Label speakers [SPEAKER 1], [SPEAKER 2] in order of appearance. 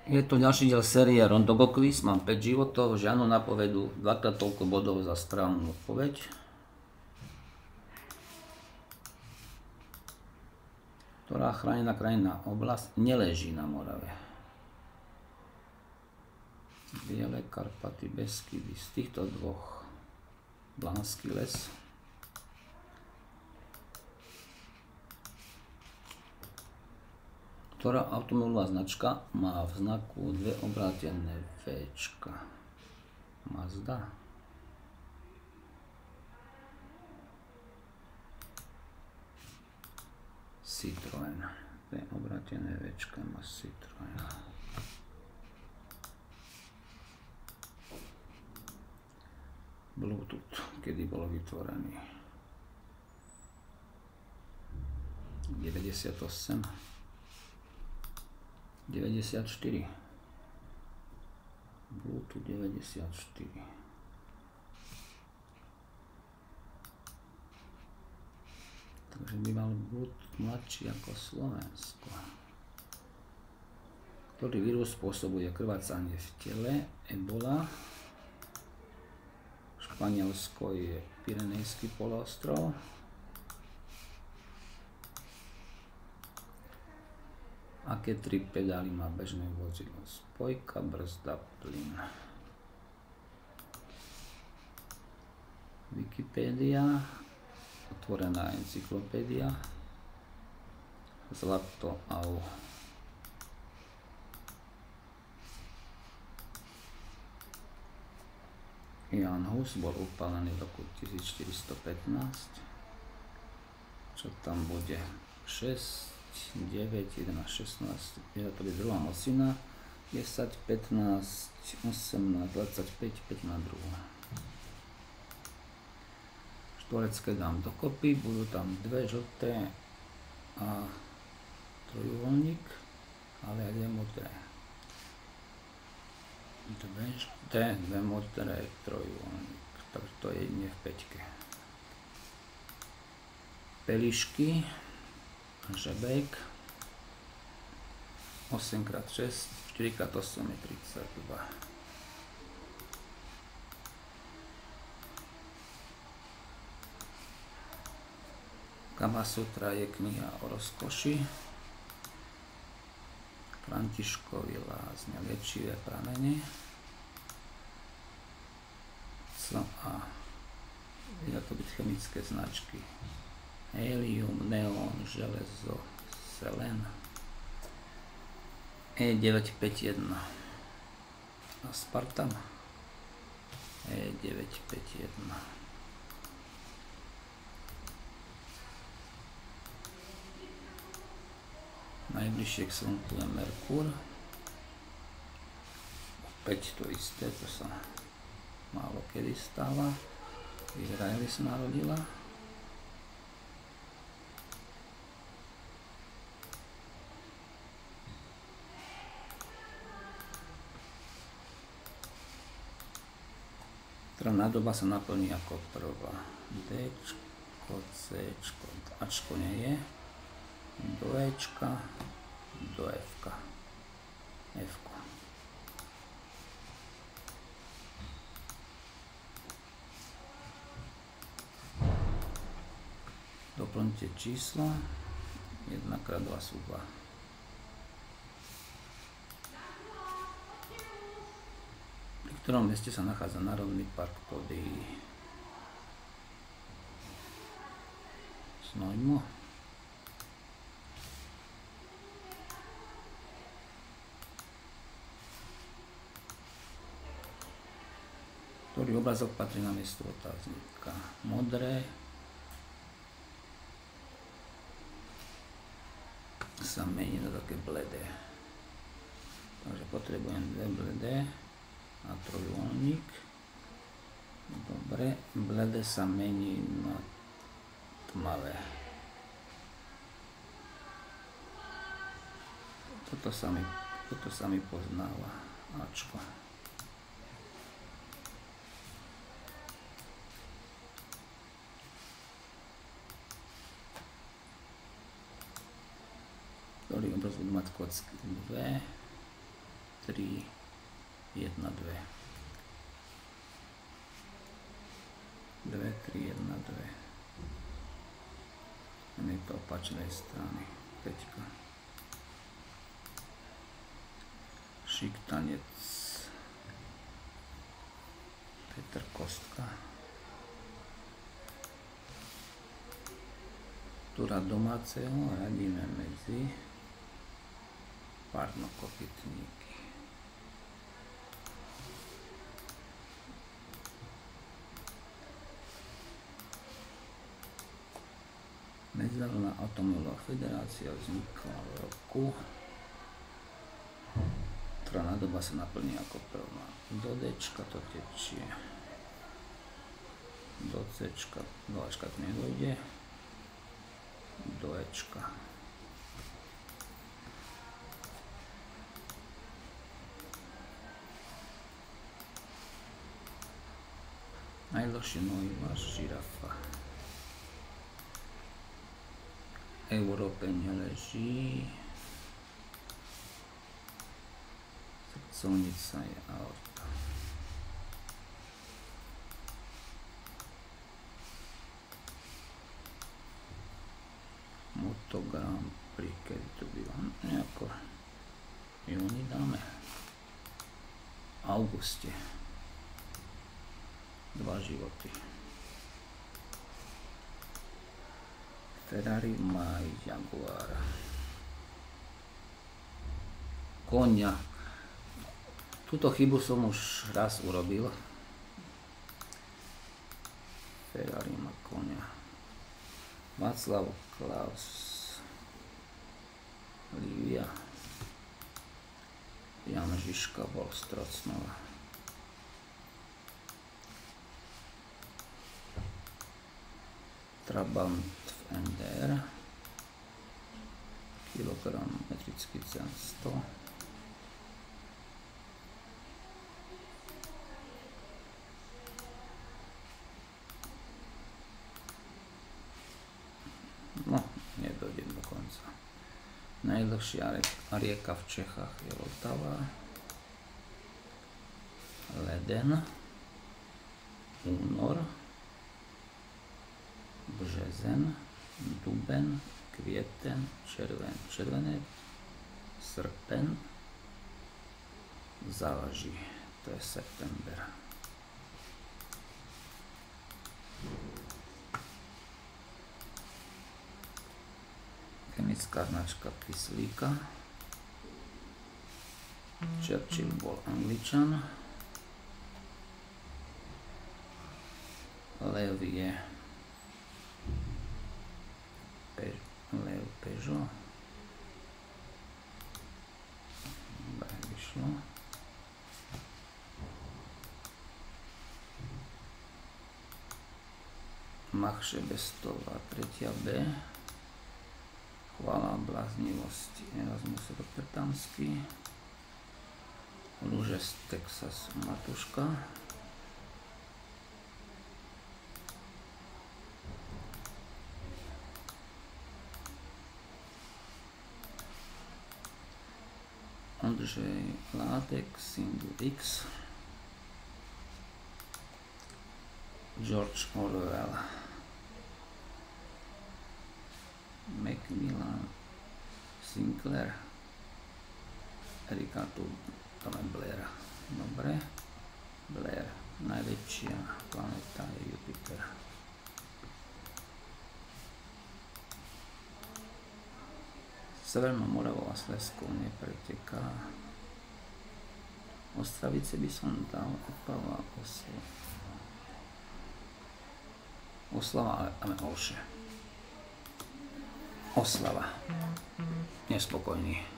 [SPEAKER 1] Je to ďalší diel série Rondogo Quiz, mám 5 životov, žiadnu napovedu, dvakrát toľko bodov za správnu odpoveď. Ktorá chránená krajinná oblasť neleží na Morave? Biele Karpaty, Beskydy, z týchto dvoch Blanský les. Ktorá automobilová značka má v znaku dve obrátené Včka? Mazda. Citroën. Dve obrátené Včka má Citroën. Bluetooth, kedy bol vytvorený? 98. 94. Bluetooth 94. Takže by mal Bluetooth mladší ako Slovensko. Ktorý vírus spôsobuje krvácanie v tele? Ebola. Španielsko je Pyrenejský poloostrov. Aké tri pedály má bežné vozidlo? Spojka, brzda, plyn. Wikipédia, otvorená encyklopédia, Zlato au. Jan Hus bol upálený v roku 1415. Čo tam bude? 6, 9, 11, 16, je to by druhá mocina, 10, 15, 18, 25, 5 na druhú. Štvorecké dám dokopy, budú tam dve žlté a trojuholník, ale aj dve modré. Dve žlté, dve modré, trojuholník, takže to je jedine v peťke. Pelišky, žebek, 8x6, 4x8 je 32. Kamasutra je kniha o rozkoši. Františkovi lázne, liečivé pramene. Co a je to byť chemické značky. Helium, neón, železo, selen. E951. Aspartam. E951. Najbližšie k Slnku je Merkúr. Opäť to isté, to sa málo kedy stáva. V Izraeli sa narodila. Ktorá nádoba sa naplní ako prvá? Dčko, Cčko, Ačko nie je. Do Ečka, do Fka. Fko. Doplňte čísla. 1x2 sú 2. V ktorom meste sa nachádza Národný park Podyjí? Znojmo. Ktorý obrazok patrí na miesto otáznika? Modré sa mení na také bledé. Takže potrebujem dve bledé a trojuholník. Dobre, bledé sa mení na tmavé. Toto sa mi poznáva. Ačko. ktorý obraz budú mať kocky 2, 3, 1, 2. 2, 3, 1, 2. Je to opačnej strany. 5. Šiktanec. Petr Kostka. Túra domáceho radíme medzi párnokopytníky. Medzinárodná atomová federácia vznikla v roku, ktorá nádoba sa naplní ako prvá. Do Dčka to tečie, do Cčka, do Ačka to nedojde, do Ečka. Najdlhší nohy váš žirafa. Európe neleží. Srdcovnica je aorta. Moto Grand Prix, kedy to bylo nejako júni dáme. Auguste. 2 životy. Ferrari má Jaguar. Koňa. Túto chybu som už raz urobil. Ferrari má koňa. Václav Klaus. Lívia. Jan Žižka bol z Trocnova. Trabant v NDR. Kilogram metrický cen 100. No, nedojdem do konca. Najdlhšia rieka v Čechách je Vltava. Leden. Únor. Březen. Duben. Květen. Červené. Srpen. Závaží. To je september. Chemická značka kyslíka. Churchill bol Angličan. Lev je Lev Peugeot. Dobre, vyšlo. Mach Šebestová, 3. B. Chvála bláznivosti Erasmus Rotterdamský. Lúže z Texasu Matuška. Ondřej Ládek, Single X. George Orwell. Macmillan, Sinclair, Erika tu máme Blaira. Dobre, Blair, najväčšia planéta je Jupiter. Severnou Moravou a Slezskou nepreteká. Ostravice by som dal Opava, Oslava, ale máme Olše. Oslava. Nespokojný.